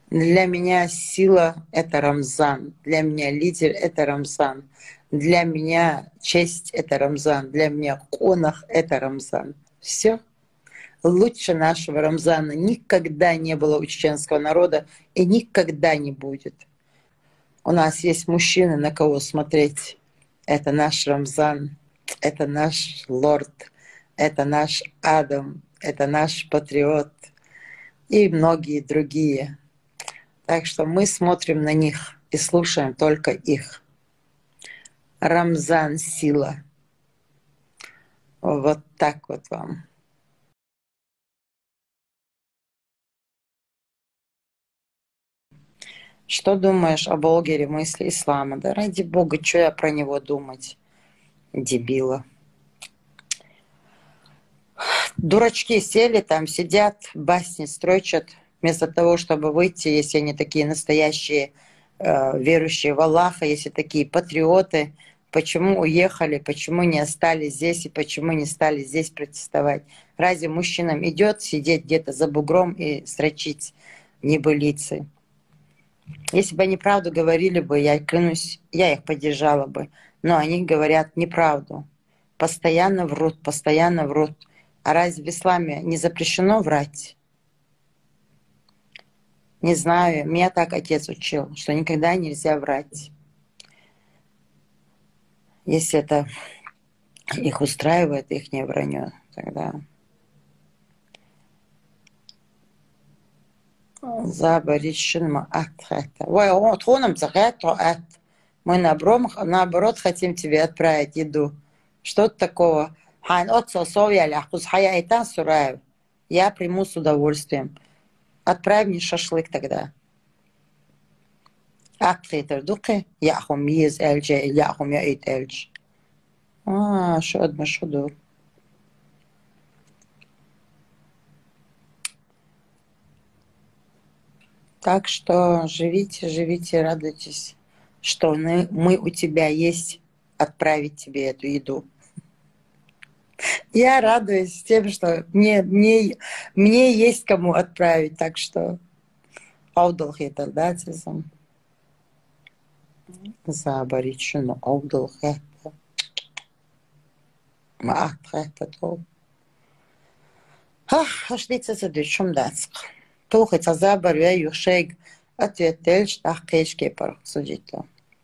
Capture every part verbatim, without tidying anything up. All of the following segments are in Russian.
Для меня сила — это Рамзан. Для меня лидер — это Рамзан. Для меня честь — это Рамзан. Для меня конах — это Рамзан. Все. Лучше нашего Рамзана никогда не было у чеченского народа и никогда не будет. У нас есть мужчины, на кого смотреть. Это наш Рамзан, это наш лорд, это наш Адам, это наш патриот и многие другие. Так что мы смотрим на них и слушаем только их. Рамзан — сила. Вот так вот вам. Что думаешь о блогере мысли ислама? Да ради бога, что я про него думать? Дебила. Дурачки сели там, сидят, басни строчат, вместо того, чтобы выйти, если они такие настоящие э, верующие в Аллаха, если такие патриоты, почему уехали, почему не остались здесь и почему не стали здесь протестовать? Разве мужчинам идет сидеть где-то за бугром и строчить небылицы? Если бы они правду говорили бы, я клянусь, я их поддержала бы. Но они говорят неправду. Постоянно врут, постоянно врут. А разве в исламе не запрещено врать? Не знаю, меня так отец учил, что никогда нельзя врать. Если это их устраивает, их не вранье, тогда... Заборищен ат. Ой, вот хоном ат. Мы наоборот хотим тебе отправить еду. Что-то такого. Я приму с удовольствием. Отправь мне шашлык тогда. Акхитер дуке, яхум ез эльджи, яхум я ит эльдж. А, шод машуду. Так что живите, живите, радуйтесь, что мы, мы у тебя есть отправить тебе эту еду. Я радуюсь тем, что мне, мне, мне есть кому отправить, так что аудалхетер, да, тезом. Заборичину аудалхетер. Маахтхетер. Ах, ашлица задучум дацк. Тухать азабар я юшег ответельш тахкешке пар судито.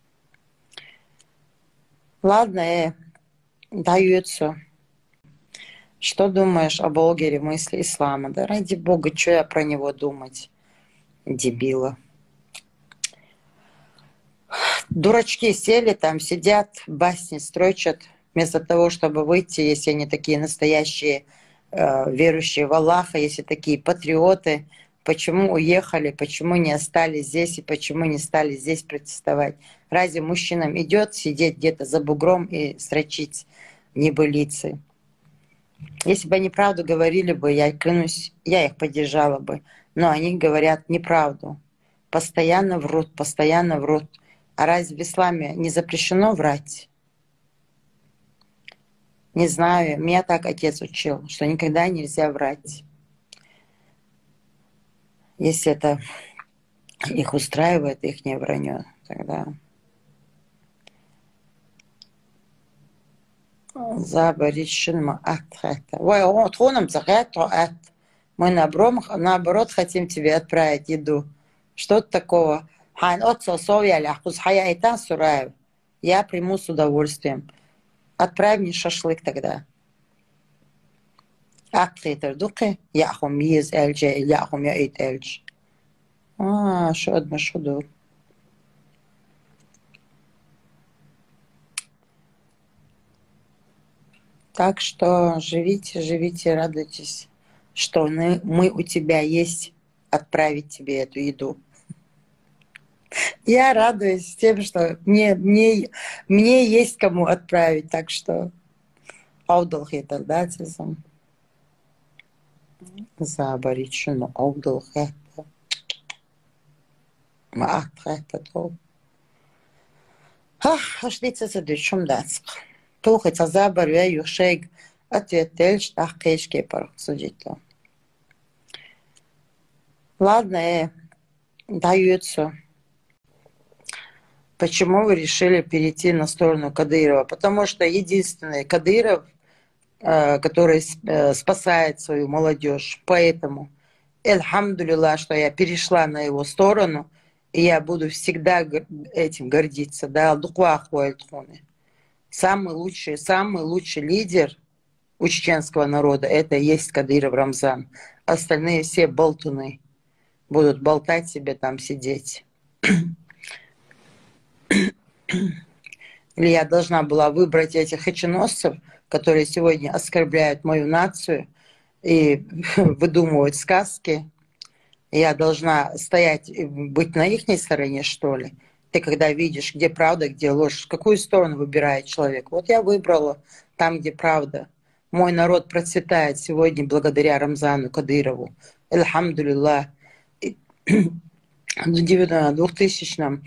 Ладно, э, даются. Что думаешь о блогере мысли ислама? Да ради бога, что я про него думать? Дебила. Дурачки сели там, сидят, басни строчат, вместо того, чтобы выйти, если они такие настоящие э, верующие в Аллаха, если такие патриоты, почему уехали, почему не остались здесь и почему не стали здесь протестовать? Разве мужчинам идет сидеть где-то за бугром и строчить небылицы? Если бы они правду говорили бы, я клянусь, я их поддержала бы. Но они говорят неправду. Постоянно врут, постоянно врут. А разве в исламе не запрещено врать? Не знаю, меня так отец учил, что никогда нельзя врать. Если это их устраивает, их не вранье, тогда... Заборищен ат. Ой, вот хоном ат. Мы наоборот хотим тебе отправить еду. Что-то такого. Я приму с удовольствием. Отправь мне шашлык тогда. Акхитер дуке, яхум ез эльджи, яхум я ит эльдж. А, шод машуду. Так что живите, живите, радуйтесь, что мы, мы у тебя есть отправить тебе эту еду. Я радуюсь тем, что мне, мне, мне есть кому отправить, так что аудалхетер, да, тезом. Заборичину аудалхетер. Маахтхетер. Ах, ашлица задучум дацк. Тухать азабар я юшег ответельш тахкешке пар судито. Ладно, э, даются. Почему вы решили перейти на сторону Кадырова? Потому что единственный Кадыров, э, который э, спасает свою молодежь. Поэтому, эльхамдулилlah, что я перешла на его сторону, и я буду всегда этим гордиться. Да, самый лучший, самый лучший лидер у чеченского народа — это и есть Кадыров Рамзан. Остальные все болтуны будут болтать себе там, сидеть. Или я должна была выбрать этих оченосцев, которые сегодня оскорбляют мою нацию и выдумывают сказки. Я должна стоять, быть на их стороне, что ли? Ты когда видишь, где правда, где ложь, какую сторону выбирает человек? Вот я выбрала там, где правда. Мой народ процветает сегодня благодаря Рамзану Кадырову. Эльхамдулилlah. В двухтысячном,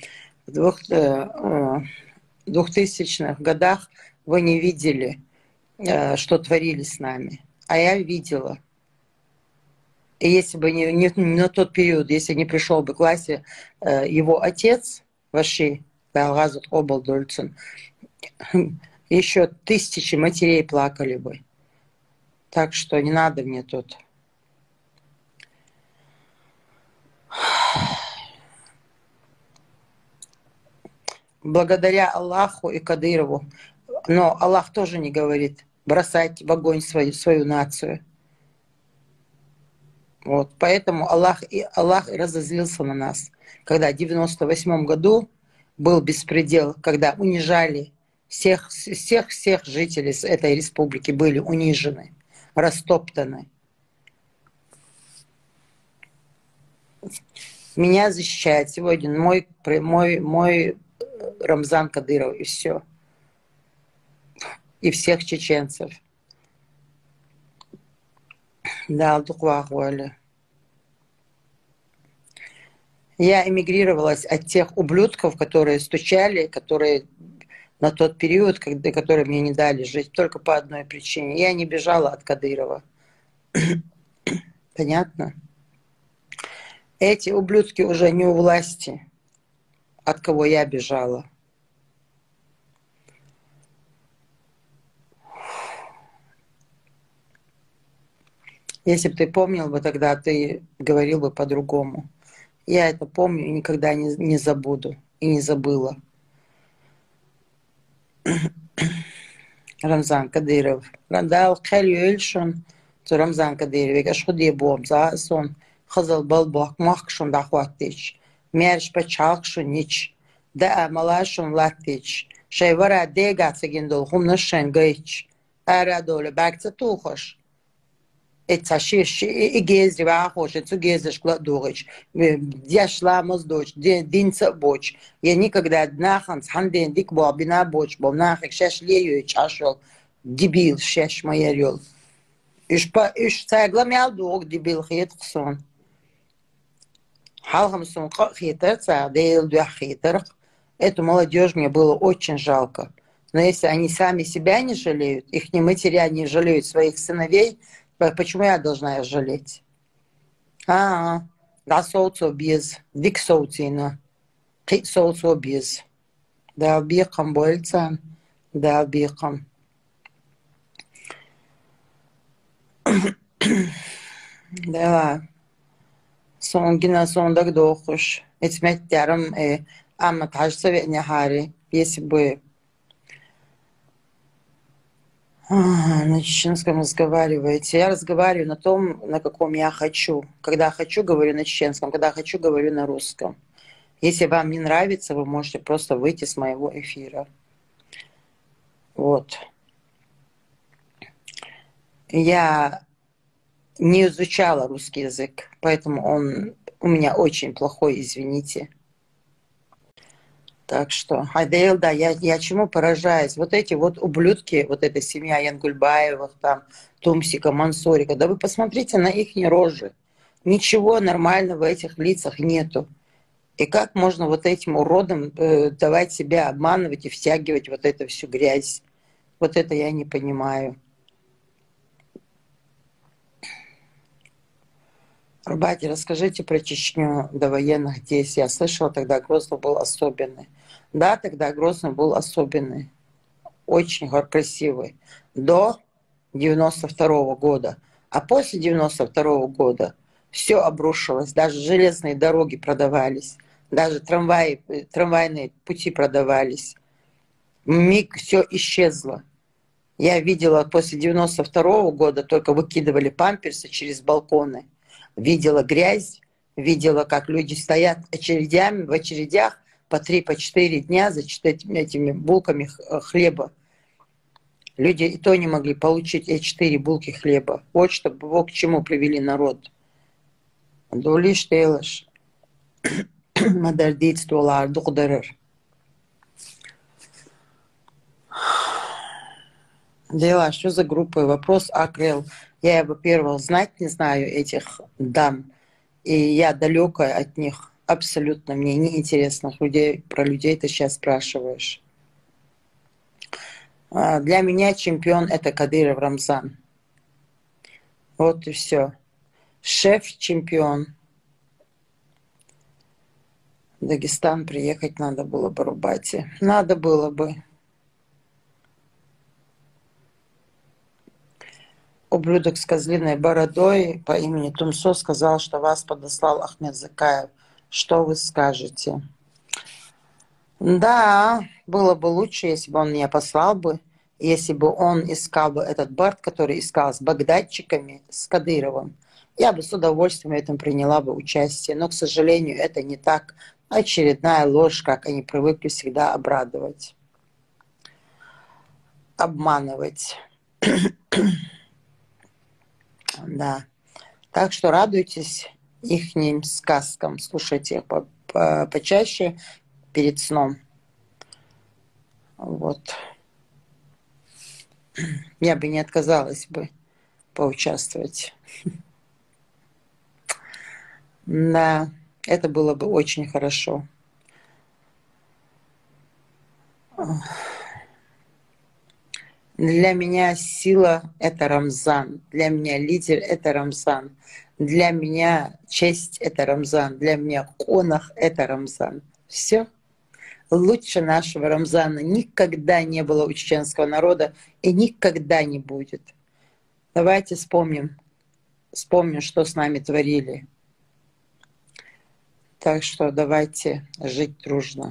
двухтысячных годах вы не видели, что творили с нами. А я видела. И если бы не, не, не на тот период, если не пришел бы к власти его отец, Ваши, Галгазут Обалдольцин, еще тысячи матерей плакали бы. Так что не надо мне тут. Благодаря Аллаху и Кадырову. Но Аллах тоже не говорит бросать в огонь свою, свою нацию. Вот. Поэтому Аллах и, Аллах разозлился на нас. Когда в девяносто восьмом году был беспредел, когда унижали всех, всех, всех жителей этой республики, были унижены, растоптаны. Меня защищает сегодня мой, мой, мой Рамзан Кадыров, и все. И всех чеченцев. Да, Духвахуали. Я эмигрировалась от тех ублюдков, которые стучали, которые на тот период, когда, которые мне не дали жить, только по одной причине. Я не бежала от Кадырова. Понятно? Эти ублюдки уже не у власти, от кого я бежала. Если бы ты помнил бы тогда, ты говорил бы по-другому. Я это помню и никогда не, не забуду. И не забыла. Рамзан Кадыров. Рандал Кэльюэльшон, то Рамзан Кадыров. Я что дебом за сон. Хазал балбак махшон дахватич. Мерш пачалкшон нич. Да малашон латич. Шайвара дега цегиндол хумнашен гайч. Арадоле бакца тухош. Эташиш и гезри вахош, это гезриш кладурич. Дяшламаз дочь, динца боч. Я никогда наханс ханден дик бабина боч, бом нахик шеш лею и чашел. Дебил шеш майорел. Иш па иш цагла мялдуг дебил хит хсон. Халхам сон хитер цадел дух хитер. Эту молодежь мне было очень жалко. Но если они сами себя не жалеют, их не матеря не жалеют своих сыновей, почему я должна их жалеть? А, да соуцо без, вик соуцина, кит соуцо без. Да бихам больцан, да бихам. Да, сонгина сондак дохуш. Этмет тярам э, амма тажса веня хари, если бы на чеченском разговариваете. Я разговариваю на том, на каком я хочу. Когда хочу, говорю на чеченском. Когда хочу, говорю на русском. Если вам не нравится, вы можете просто выйти с моего эфира. Вот. Я не изучала русский язык, поэтому он у меня очень плохой, извините. Так что, Адейл, да, я, я чему поражаюсь? Вот эти вот ублюдки, вот эта семья Янгульбаевых, там, Тумсика, Мансурика, да вы посмотрите на их рожи. Ничего нормального в этих лицах нету. И как можно вот этим уродам э, давать себя обманывать и втягивать вот эту всю грязь? Вот это я не понимаю. Рубайте, расскажите про Чечню до военных действий. Я слышала, тогда Грозный был особенный. Да, тогда Грозный был особенный. Очень красивый. До девяносто второго года. А после девяносто второго года все обрушилось. Даже железные дороги продавались. Даже трамваи, трамвайные пути продавались. Миг все исчезло. Я видела после девяносто второго года, только выкидывали памперсы через балконы. Видела грязь, видела, как люди стоят очередями, в очередях по три, по четыре дня за этими булками хлеба. Люди и то не могли получить эти четыре булки хлеба. Вот что, вот к чему привели народ. Дулиш тейлаш. Мадардитствовала ардукдарыр. Дела, что за группы? Вопрос Акрел. Я, во-первых, знать не знаю этих дам. И я далекая от них. Абсолютно мне неинтересных людей. Про людей ты сейчас спрашиваешь. Для меня чемпион — это Кадыров Рамзан. Вот и все. Шеф-чемпион. В Дагестан приехать надо было бы, Рубате. Надо было бы. Ублюдок с козлиной бородой по имени Тумсо сказал, что вас подослал Ахмед Закаев. Что вы скажете? Да, было бы лучше, если бы он меня послал бы, если бы он искал бы этот бард, который искал с багдадчиками, с Кадыровым. Я бы с удовольствием в этом приняла бы участие, но, к сожалению, это не так. Очередная ложь, как они привыкли всегда обрадовать, обманывать. Да. Так что радуйтесь ихним сказкам, слушайте их по по почаще перед сном. Вот. Я бы не отказалась бы поучаствовать. Да, это было бы очень хорошо. Для меня сила — это Рамзан. Для меня лидер — это Рамзан. Для меня честь — это Рамзан. Для меня конах — это Рамзан. Все. Лучше нашего Рамзана никогда не было у чеченского народа и никогда не будет. Давайте вспомним, вспомним, что с нами творили. Так что давайте жить дружно.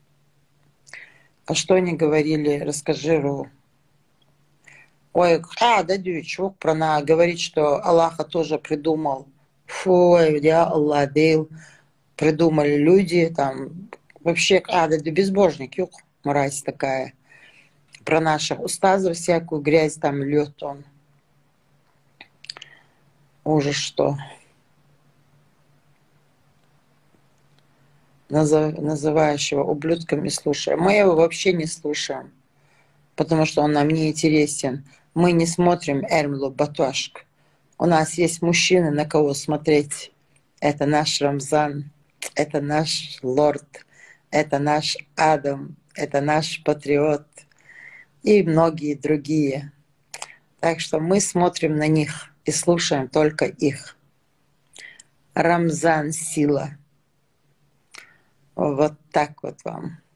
А что они говорили, расскажи, Ру. Ой, а, да, чувак про на говорит, что Аллаха тоже придумал. Фу, я Аллах дел. Придумали люди, там, вообще, а, да, безбожник, юг, мразь такая. Про наших устазов всякую грязь там льет он. Ужас что. Называешь его ублюдком и слушаем. Мы его вообще не слушаем, потому что он нам не интересен. Мы не смотрим Эрмлу Батуашк. У нас есть мужчины, на кого смотреть. Это наш Рамзан, это наш лорд, это наш Адам, это наш патриот и многие другие. Так что мы смотрим на них и слушаем только их. Рамзан — сила. Вот так вот вам.